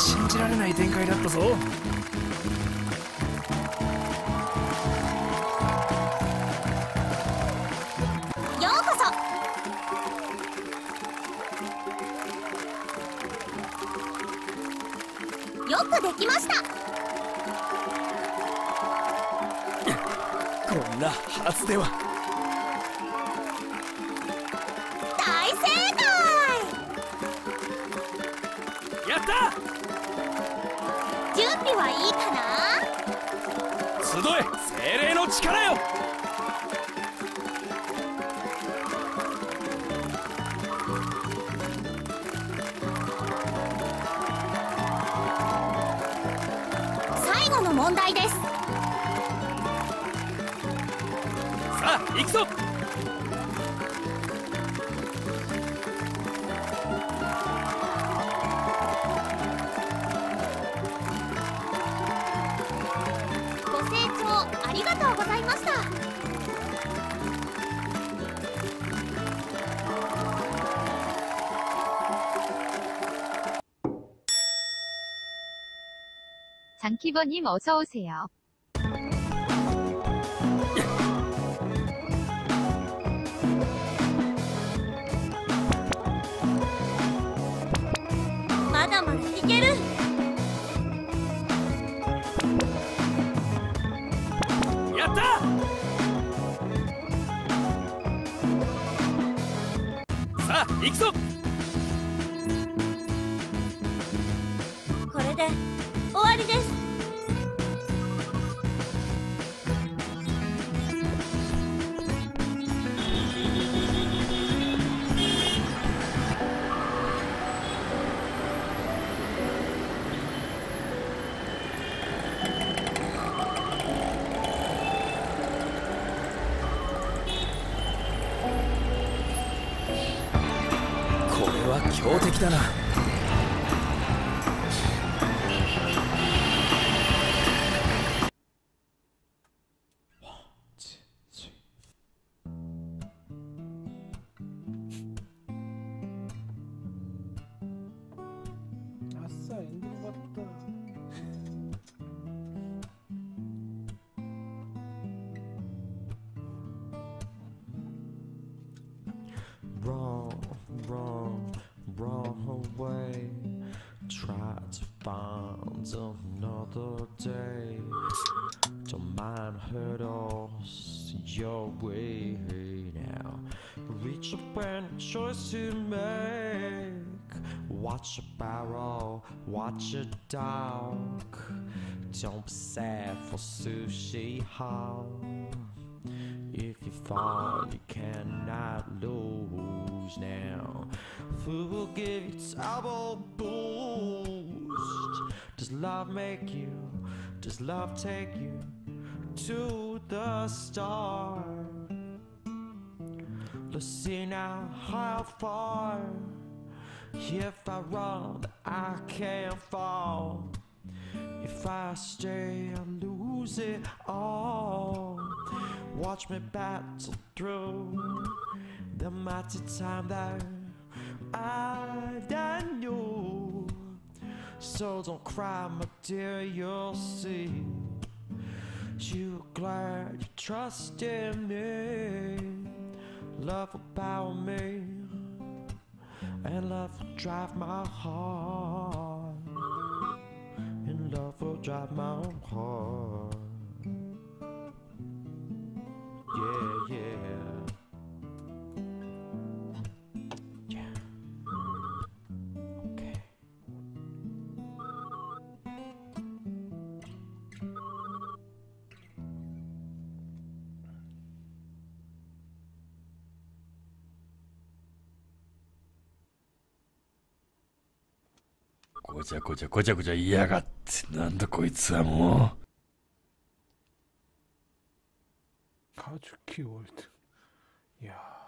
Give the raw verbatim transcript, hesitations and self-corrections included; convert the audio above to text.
信じられない展開だったぞ。 ようこそ。よくできました。 こんなはずでは。 大正解。 やった。 準備はいいかな。 集え精霊の力よ。 最後の問題です。 さあ行くぞ。 ご清聴ありがとうございました。 장키버님 어서오세요. 마다마다いける。 やった。さあ行くぞ。 これで終わりです。 これは強敵だな。 아싸 엔딩 봤다. Wrong, wrong, wrong way. Try to find another day. Don't mind hurdles your way now. Reach up and choice to make. Watch a barrel, watch a dog. Don't be sad for sushi hall. If you fall, you cannot lose now. Who will give you double boost? Does love make you? Does love take you to the start? Let's see now how far. If I run, I can't fall. If I stay, I lose it all. Watch me battle through the mighty time that I that knew. So don't cry, my dear, you'll see. You're glad you trusted me. Love will power me, and love will drive my heart, and love will drive my heart. Yeah, yeah. Yeah. Okay. ごちゃごちゃごちゃごちゃ言いやがって。なんだこいつはもう。 가죽 키워드. 야.